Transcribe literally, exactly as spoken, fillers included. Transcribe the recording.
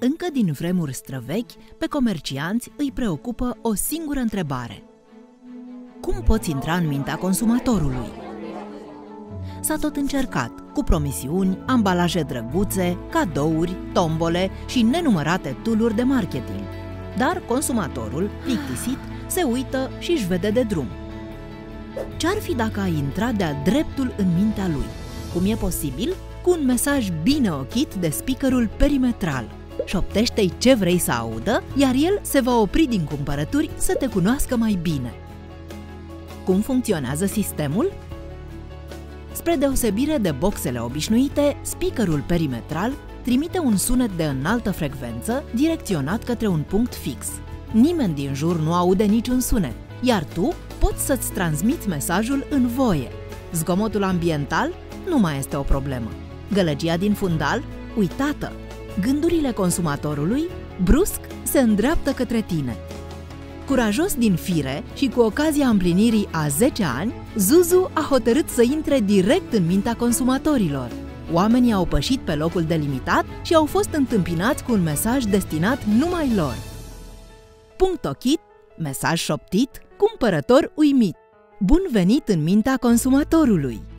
Încă din vremuri străvechi, pe comercianți îi preocupă o singură întrebare. Cum poți intra în mintea consumatorului? S-a tot încercat, cu promisiuni, ambalaje drăguțe, cadouri, tombole și nenumărate tool-uri de marketing. Dar consumatorul, plictisit, se uită și își vede de drum. Ce-ar fi dacă ai intra de-a dreptul în mintea lui? Cum e posibil? Cu un mesaj bine ochit de speakerul perimetral. Șoptește-i ce vrei să audă, iar el se va opri din cumpărături să te cunoască mai bine. Cum funcționează sistemul? Spre deosebire de boxele obișnuite, speakerul perimetral trimite un sunet de înaltă frecvență direcționat către un punct fix. Nimeni din jur nu aude niciun sunet, iar tu poți să-ți transmiți mesajul în voie. Zgomotul ambiental nu mai este o problemă. Gălăgia din fundal? Uitată! Gândurile consumatorului, brusc, se îndreaptă către tine. Curajos din fire și cu ocazia împlinirii a zece ani, Zuzu a hotărât să intre direct în mintea consumatorilor. Oamenii au pășit pe locul delimitat și au fost întâmpinați cu un mesaj destinat numai lor. Punct ochit, mesaj șoptit, cumpărător uimit. Bun venit în mintea consumatorului!